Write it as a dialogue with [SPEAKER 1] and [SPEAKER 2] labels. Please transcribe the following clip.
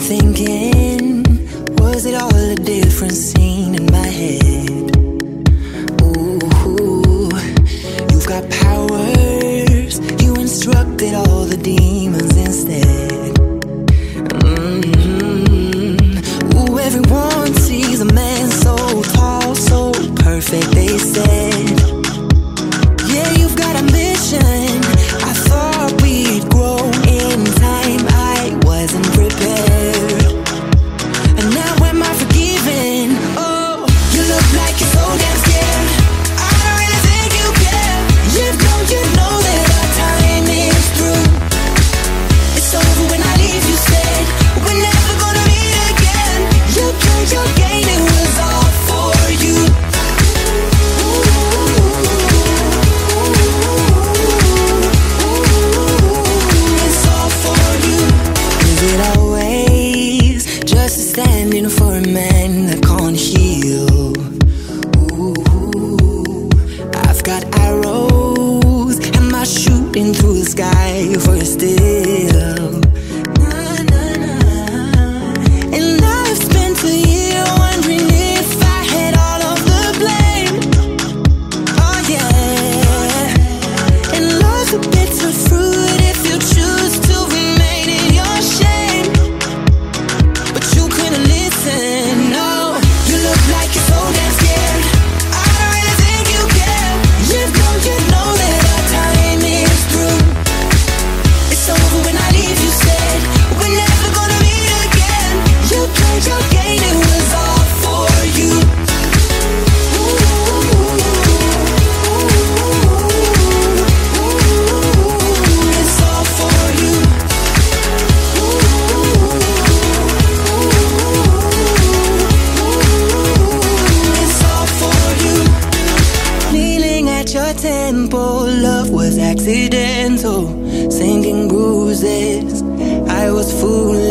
[SPEAKER 1] thinking, was it all a different scene in my head? Ooh, you've got powers, you instructed all the demons instead. Ooh, everyone sees a man so tall, so perfect, they said. Yeah, you've got a mission, I thought we'd grow in time, I wasn't prepared. And now am I forgiven? Oh, you look like you're so damn scared. I don't really think you care. You know that our time is through. It's over when I leave, you said. We're never gonna meet again. You played your game, it was all for you. It's all for you. Is it always just standing for a man that can't heal? Ooh, I've got arrows, am I shooting through the sky for a still? And I've spent a year wondering if I had all of the blame. Oh yeah. And life's a bitter fruit if you choose to remain in your shame. But you couldn't listen, no. You look like you're so damn scared. I don't really think you care. You know that our time is through. It's over when I leave, you said. We're never gonna meet again. You played your game, it was all for you. It's all for you. It's all for you. Kneeling at your temple, love was accidental. Sinking bruises, I was foolish.